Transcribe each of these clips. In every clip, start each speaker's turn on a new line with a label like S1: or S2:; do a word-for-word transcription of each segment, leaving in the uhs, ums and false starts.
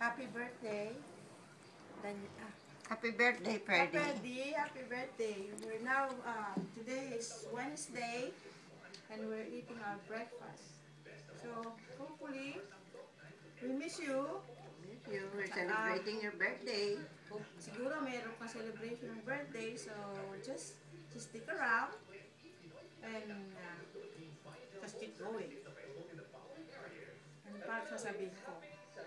S1: Happy birthday. Dan, ah,
S2: Happy birthday,
S1: Happy
S2: Freddy.
S1: birthday, happy birthday. We're now, uh, today is Wednesday, and we're eating our breakfast. So, hopefully, we miss you.
S2: You were celebrating your birthday.
S1: Hope, siguro mayroon kang celebration ng birthday, so just, just stick around, and uh, just keep going. Ano pa sasabihin ko?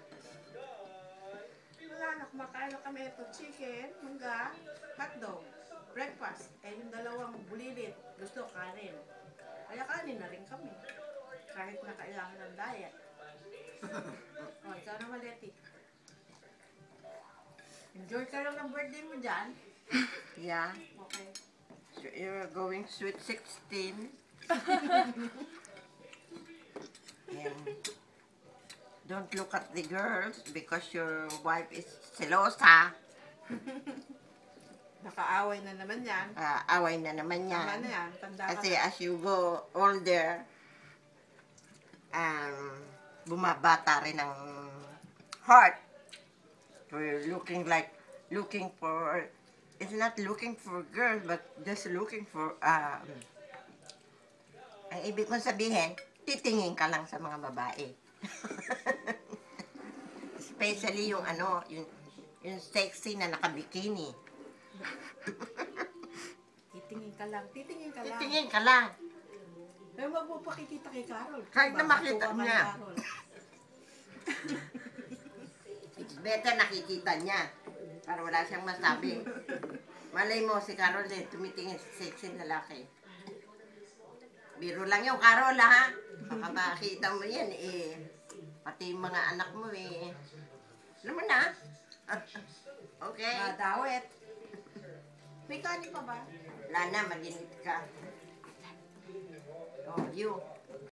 S1: Wala na, kumakain na kami ito, chicken, mangga, hotdog, breakfast. Eh, yung dalawang bulilit, gusto kanin. Kaya kanin na rin kami. Kahit na kailangan ng diet. O, ikaw naman, Leti. Enjoy ka lang ng birthday mo dyan.
S2: Yeah.
S1: Okay.
S2: So you're going sweet sixteen. And don't look at the girls because your wife is celosa.
S1: Nakaaway na naman yan.
S2: Uh, away na naman
S1: Tama
S2: yan.
S1: na yan. Tanda ka
S2: Kasi
S1: na.
S2: as you go older, um, bumabata rin ang heart. We're looking like, looking for, it's not looking for girls, but just looking for, um, ang ibig kong sabihin, titingin ka lang sa mga babae. Especially yung ano, yung, yung sexy na nakabikini.
S1: Titingin ka lang. Titingin ka lang.
S2: Titingin ka lang.
S1: Pero wag mo pakikita kay Carol.
S2: Kahit na
S1: Baka
S2: makita
S1: tuwa ka
S2: niya.
S1: ni Carol.
S2: It's better nakikita niya. Para wala siyang masabi. Malay mo si Carol eh, tumitingin sa sexy na lalaki. Biro lang yung Carol ha. Baka makita mo yan eh. Pati yung mga anak mo eh. Alam mo na? Okay.
S1: Madawet. May kanin pa ba?
S2: Wala na, maginit ka. Oh, you.